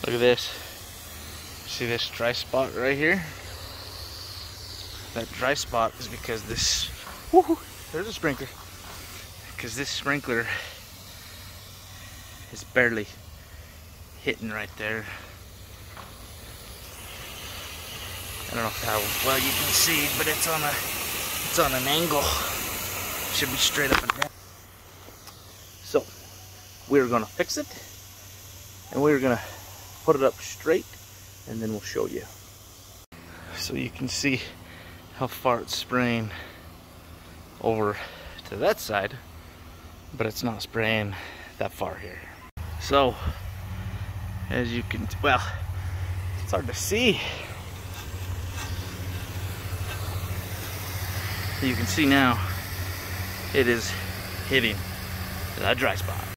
Look at this. See this dry spot right here? That dry spot is because this, woohoo, there's a sprinkler. Because this sprinkler is barely hitting right there. I don't know how well you can see, but it's on an angle. Should be straight up and down. So we're gonna fix it, and we're gonna put it up straight, and then we'll show you. So you can see how far it's spraying over to that side, but it's not spraying that far here. So as you can, well, it's hard to see. You can see now it is hitting that dry spot.